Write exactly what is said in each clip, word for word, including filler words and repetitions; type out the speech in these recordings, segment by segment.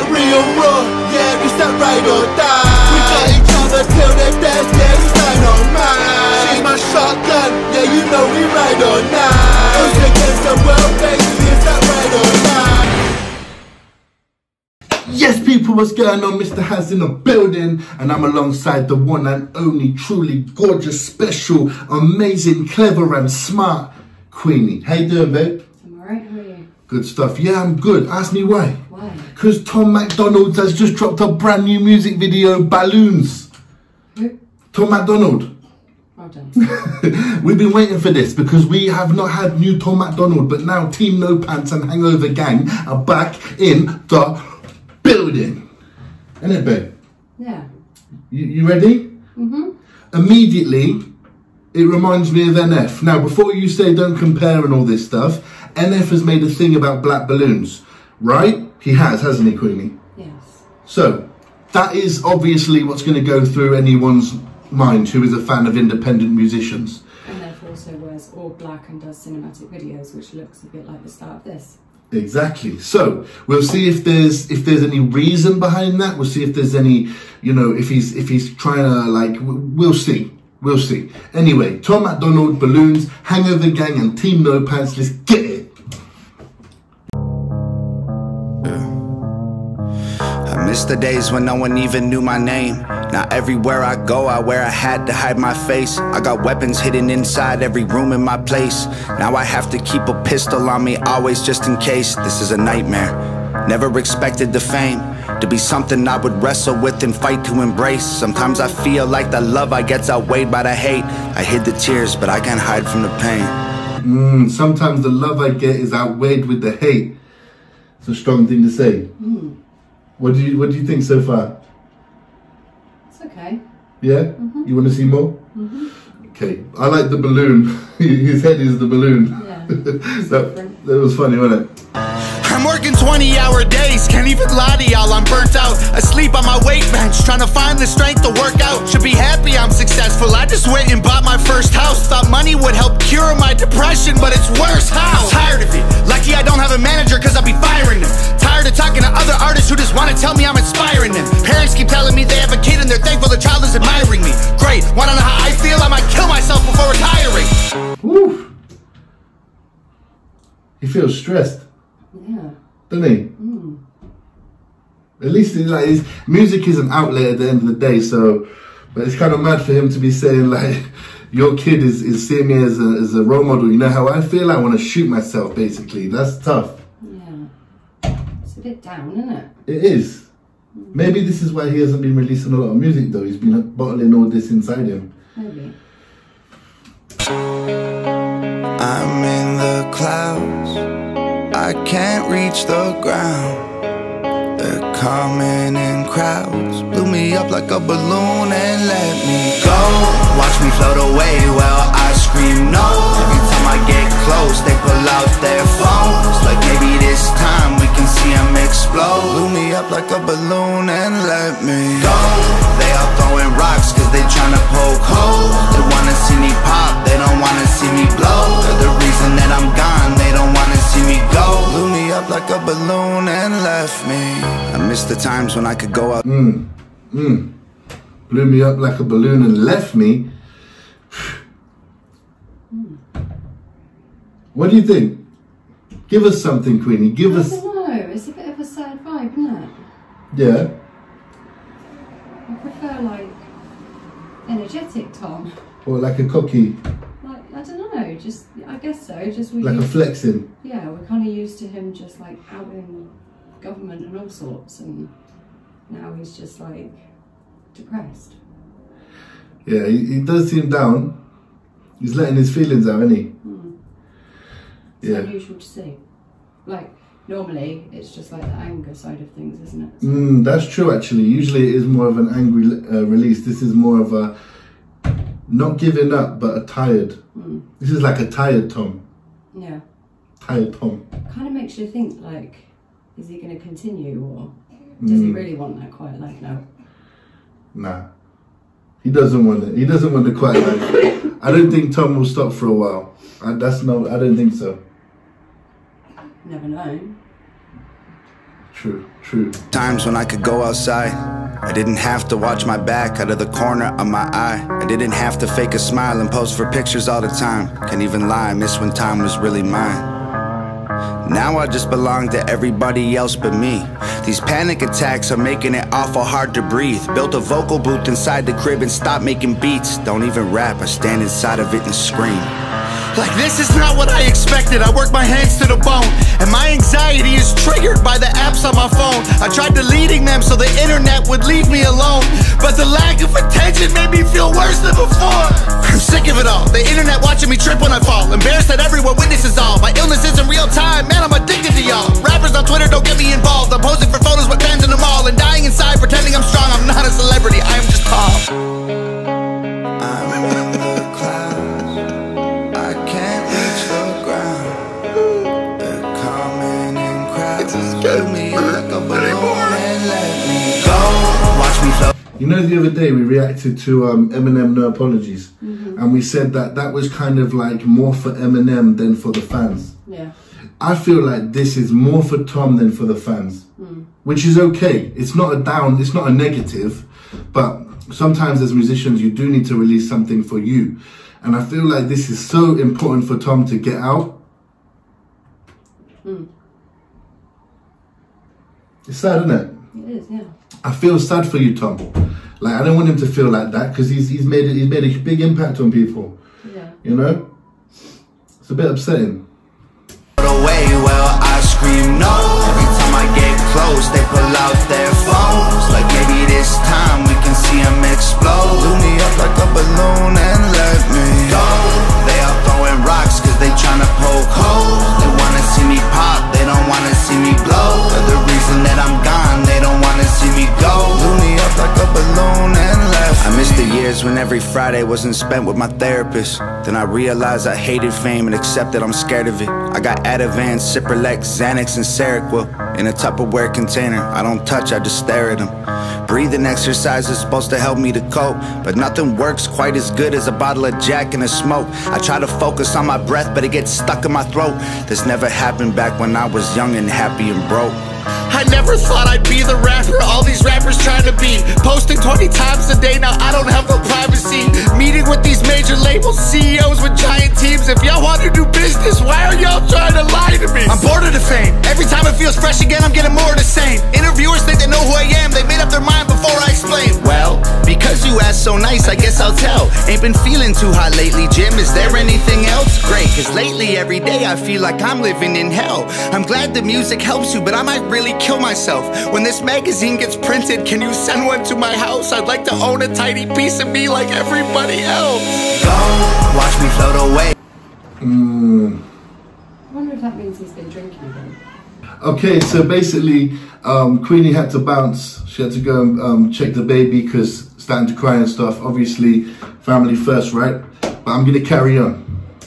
that real raw, yeah, it's that ride or die. We got each other till the death, yeah, we stand on mine. She's my shotgun, yeah, you know we ride or die. Us against the world, baby, it's that ride or die. Yes, people, what's going on? Mister Haz in the building, and I'm alongside the one and only, truly gorgeous, special, amazing, clever and smart Queenie. How you doing, babe? I'm alright, how are you? Good stuff. Yeah, I'm good. Ask me why. Why? Because Tom MacDonald has just dropped a brand new music video, Balloons. Who? Tom MacDonald. Well done. We've been waiting for this because we have not had new Tom MacDonald, but now Team No Pants and Hangover Gang are back in the building. Isn't it, babe? Yeah. You, you ready? Mm-hmm. Immediately, it reminds me of N F. Now, before you say don't compare and all this stuff, N F has made a thing about black balloons, right? He has, hasn't he, Queenie? Yes. So, that is obviously what's going to go through anyone's mind who is a fan of independent musicians. And therefore also wears all black and does cinematic videos, which looks a bit like the start of this. Exactly. So we'll see if there's if there's any reason behind that. We'll see if there's any, you know, if he's if he's trying to like. We'll see. We'll see. Anyway, Tom MacDonald, Balloons, Hangover Gang, and Team No Pants. Let's get it. I miss the days when no one even knew my name. Now everywhere I go, I wear a hat to hide my face. I got weapons hidden inside every room in my place. Now I have to keep a pistol on me, always just in case. This is a nightmare. Never expected the fame to be something I would wrestle with and fight to embrace. Sometimes I feel like the love I get's outweighed by the hate. I hid the tears, but I can't hide from the pain. Mm, sometimes the love I get is outweighed with the hate. It's a strong thing to say. Mm. What do you What do you think so far? It's okay. Yeah? Mm-hmm. You want to see more? Mm-hmm. Okay. I like the balloon. His head is the balloon. Yeah. that, that was funny, wasn't it? I'm working twenty hour days, can't even lie to y'all, I'm burnt out. Asleep on my weight bench, trying to find the strength to work out. Should be happy I'm successful, I just went and bought my first house. Thought money would help cure my depression, but it's worse. How? Tired of it, lucky I don't have a manager cause I'll be firing them. Tired of talking to other artists who just want to tell me I'm inspiring them. Parents keep telling me they have a kid and they're thankful the child is admiring me. Great, wanna know how I feel? I might kill myself before retiring. Woo! He feels stressed. Yeah. Doesn't he? Mm. At least it's like his music is an outlet at the end of the day, so but it's kind of mad for him to be saying like your kid is, is seeing me as a as a role model. You know how I feel? I want to shoot myself basically. That's tough. Yeah. It's a bit down, isn't it? It is. Mm. Maybe this is why he hasn't been releasing a lot of music though. He's been bottling all this inside him. Maybe. I'm in the clouds, I can't reach the ground. They're coming in crowds, blew me up like a balloon and let me go. Watch me float away while I scream no. Every time I get close, they pull out their phones. Like maybe this time we can see them explode. Blew me up like a balloon and let me go. They all throwing rocks cause they tryna poke holes. They wanna see me pop, they don't wanna see me blow. They're the reason that I'm gone, they don't wanna see me go. Blew me up like a balloon and left me. I miss the times when I could go out. Mm, mm. Blew me up like a balloon and left me. Mm. What do you think? Give us something, Queenie. Give I us. I don't know. It's a bit of a sad vibe, isn't it? Yeah. I prefer like energetic Tom. Or like a cocky. Like I don't know. Just I guess so. Just we. Like a flexing. Yeah, we're kind of used to him just like out in government and all sorts, and now he's just like depressed. Yeah, he, he does seem down. He's letting his feelings out, isn't he? Mm. It's Yeah. unusual to see. Like normally, it's just like the anger side of things, isn't it? So Mm, that's true, actually. Usually it is more of an angry uh, release. This is more of a not giving up, but a tired. mm. This is like a tired Tom. Yeah. Tired Tom. Kind of makes you think like, is he going to continue, or does he Mm. really want that quiet life now? Nah. He doesn't want it. He doesn't want the quiet life. I don't think Tom will stop for a while. I, that's no. I don't think so. Never know. true, true. Times when I could go outside, I didn't have to watch my back out of the corner of my eye. I didn't have to fake a smile and pose for pictures all the time. Can't even lie, I miss when time was really mine. Now I just belong to everybody else but me. These panic attacks are making it awful hard to breathe. Built a vocal booth inside the crib and stopped making beats. Don't even rap, I stand inside of it and scream. Like this is not what I expected. I work my hands to the bone, and my anxiety is triggered by the apps on my phone. I tried deleting them so the internet would leave me alone, but the lack of attention made me feel worse than before. I'm sick of it all, the internet watching me trip when I fall. Embarrassed that everyone witnesses all. My illness isn't real time, man, I'm addicted to y'all. Rappers on Twitter don't get me involved. I'm posing for photos with fans in the mall and dying inside pretending I'm strong. I'm not a celebrity, I am just tall. I'm in the clouds, I can't reach the ground. They're coming in crowds, fill me like a balloon and let me go. Watch me flow. You know, the other day we reacted to um, Eminem No Apologies, mm-hmm. and we said that that was kind of like more for Eminem than for the fans. Yeah. I feel like this is more for Tom than for the fans, mm. which is okay. It's not a down, it's not a negative, but sometimes as musicians you do need to release something for you. And I feel like this is so important for Tom to get out. Mm. It's sad, isn't it? It is, yeah. I feel sad for you, Tom. Like, I don't want him to feel like that because he's he's made he's made a big impact on people. Yeah. You know, it's a bit upsetting. Away, well, I scream no. Every time I get close, they pull out their phones. Like maybe this time we can see them explode. Blew me up like a balloon and let me go. They are throwing rocks cause they tryna poke holes. They wanna see me pop, they don't wanna see me blow. They're the reason that I'm gone, they don't wanna see me go. Blew me up like a balloon and left me. I miss the years when every Friday wasn't spent with my therapist. Then I realized I hated fame and accepted I'm scared of it. I got Ativan, Cipralex, Xanax, and Seroquel in a Tupperware container. I don't touch, I just stare at them. Breathing exercise is supposed to help me to cope, but nothing works quite as good as a bottle of Jack and a smoke. I try to focus on my breath, but it gets stuck in my throat. This never happened back when I was young and happy and broke. I never thought I'd be the rapper all these rappers trying to be. Posting twenty times a day, now I don't have no privacy. Meeting with these major labels, C E Os with giant teams. If y'all want to do business, why are y'all trying to lie to me? I'm bored of the fame. Every time it feels fresh again, I'm getting more of the same. Interviewers think they know who I am, they made up their mind before I explain. Well, because you asked so nice, I guess I'll tell. Ain't been feeling too hot lately, Jim. Is there anything else? Great, cause lately every day I feel like I'm living in hell. I'm glad the music helps you, but I might really kill myself. When this magazine gets printed, can you send one to my house? I'd like to own a tiny piece of me like everybody else. Go, watch me float away. Mm. I wonder if that means he's been drinking again. Okay, so basically, um, Queenie had to bounce. She had to go and um, check the baby because starting to cry and stuff. Obviously, family first, right? But I'm gonna carry on.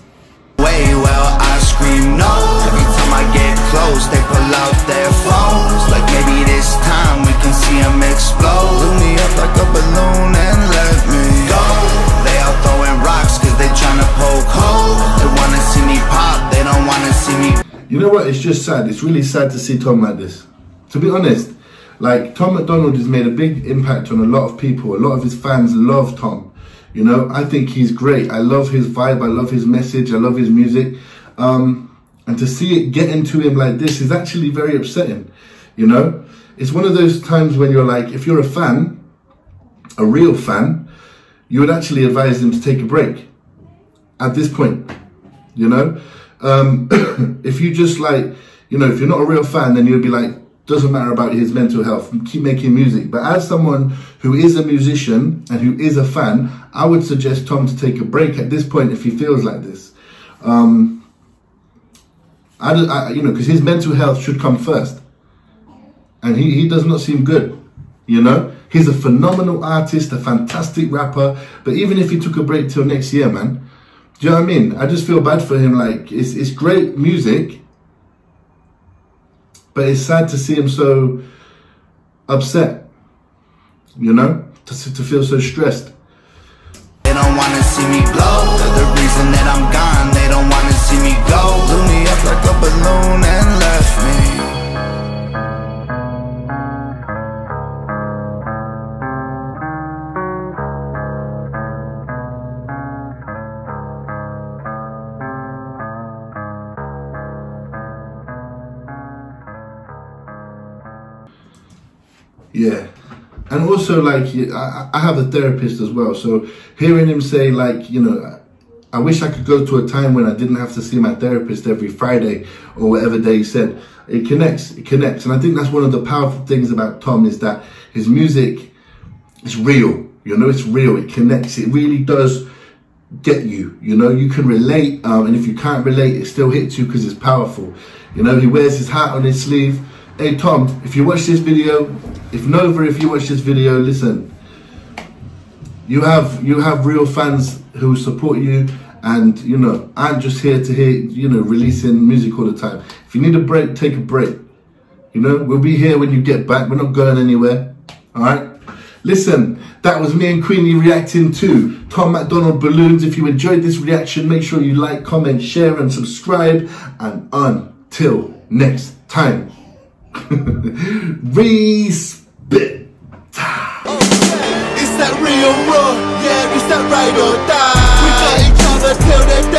Way well, I scream no. Every time I get close, they pull out their phones. Like maybe this time we can see them explode. Blew me up like a balloon and let me go. They are throwing rocks cause they tryna poke holes. They wanna see me pop, they don't wanna see me. You know what, it's just sad. It's really sad to see Tom like this. To be honest, like Tom MacDonald has made a big impact on a lot of people. A lot of his fans love Tom. You know, I think he's great. I love his vibe. I love his message. I love his music. Um, and to see it get into him like this is actually very upsetting. You know, it's one of those times when you're like, if you're a fan, a real fan, you would actually advise him to take a break at this point. You know, um, if you just like, you know, if you're not a real fan, then you'd be like, doesn't matter about his mental health, keep making music. But as someone who is a musician and who is a fan, I would suggest Tom to take a break at this point if he feels like this. Um, I, I, you know, because his mental health should come first. And he, he does not seem good, you know. He's a phenomenal artist, a fantastic rapper. But even if he took a break till next year, man, do you know what I mean? I just feel bad for him. Like, it's, it's great music, but it's sad to see him so upset, you know, to, to feel so stressed. They don't want to see me blow. They're the reason that I'm gone. They don't want to see me go. Blew me up like a balloon and left me. Yeah. And also, like, I, I have a therapist as well. So hearing him say, like, you know, I wish I could go to a time when I didn't have to see my therapist every Friday or whatever day he said. It connects, it connects. And I think that's one of the powerful things about Tom is that his music is real. You know, it's real. It connects. It really does get you. You know, you can relate. Um, and if you can't relate, it still hits you because it's powerful. You know, he wears his hat on his sleeve. Hey, Tom, if you watch this video, if Nova, if you watch this video, listen, you have you have real fans who support you, and, you know, I'm just here to hear, you know, releasing music all the time. If you need a break, take a break. You know, we'll be here when you get back. We're not going anywhere. All right? Listen, that was me and Queenie reacting to Tom MacDonald Balloons. If you enjoyed this reaction, make sure you like, comment, share, and subscribe. And until next time, respect. It's that real raw, yeah, it's that ride or die. We got each other till they